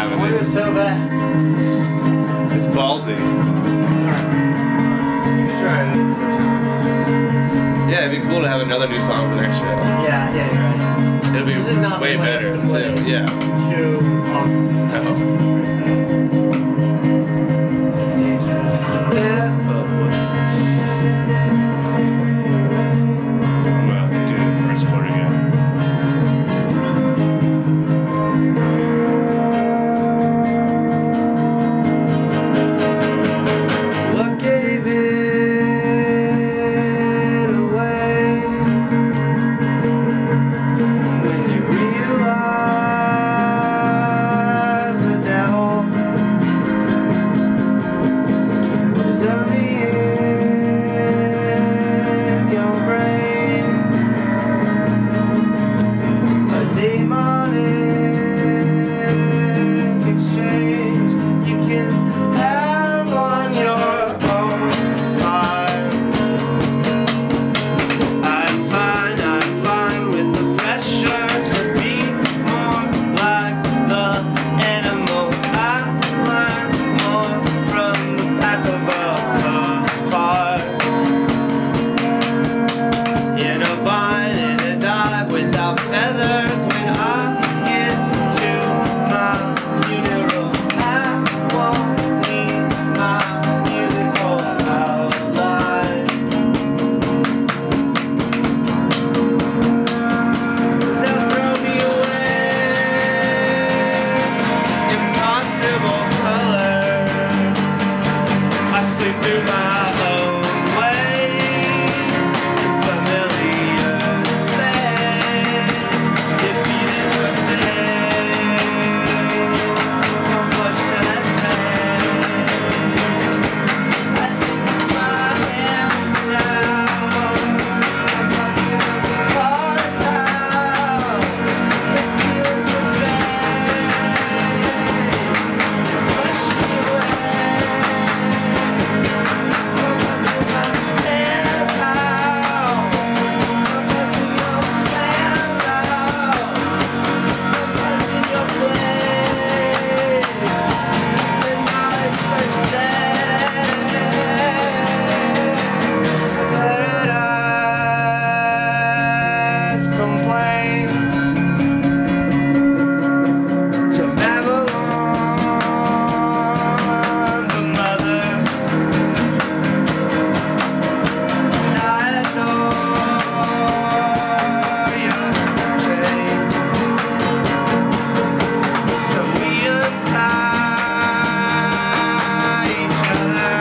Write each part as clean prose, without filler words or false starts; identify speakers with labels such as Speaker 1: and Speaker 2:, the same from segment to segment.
Speaker 1: having
Speaker 2: What
Speaker 1: it.
Speaker 2: is so bad?
Speaker 1: It's ballsy.
Speaker 2: Try it.
Speaker 1: Yeah, it'd be cool to have another new song for the next show.
Speaker 2: Yeah, you're right.
Speaker 1: It'll be
Speaker 2: This is not
Speaker 1: way
Speaker 2: the place
Speaker 1: better
Speaker 2: to play.
Speaker 1: too. Yeah.
Speaker 2: Too awesome.
Speaker 1: No. Oh, whoops.
Speaker 3: I'm gonna have to do the first chord again.
Speaker 4: What gave it away when you realize the devil was only in your brain, a demonic exchange you can have on your own time. I'm fine with the pressure to be more like the animals. I learn more from the back of a car. In a vine, in a dive without feathers. When I get to my funeral, I won't need my musical outline. 'Cause they'll throw me away. Impossible colors. I sleep through my own way. Familiar space. Defeated for how much should I pay? I think my hands now. I'm busting up the parts out. It feels so bad. Push me away. I'm busting my hands out. I'm busting your plans out. I'm busting your place. And now it's first Paradise complains to Babylon, the mother. And I adore your chains. So we untie each other.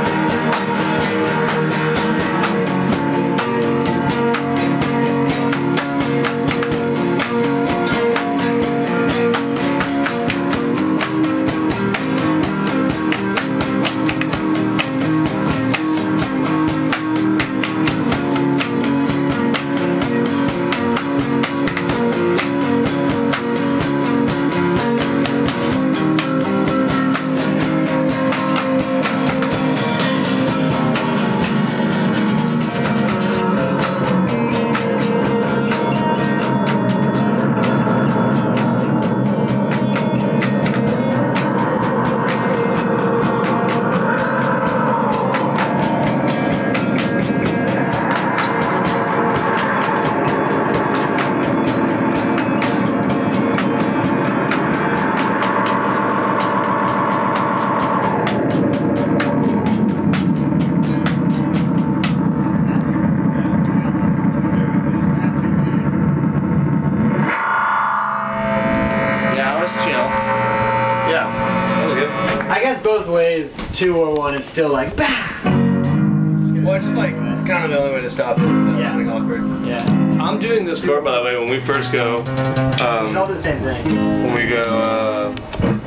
Speaker 1: Yeah, let's chill. Yeah, that was good.
Speaker 2: I guess both ways, 2 or 1, it's still like, bah!
Speaker 5: Well, it's just like kind of the only way to stop it. Without
Speaker 2: Yeah.
Speaker 5: something awkward.
Speaker 2: Yeah.
Speaker 1: I'm doing this chord, by the way, when we first go.
Speaker 2: We should all do the same thing.
Speaker 1: When we go,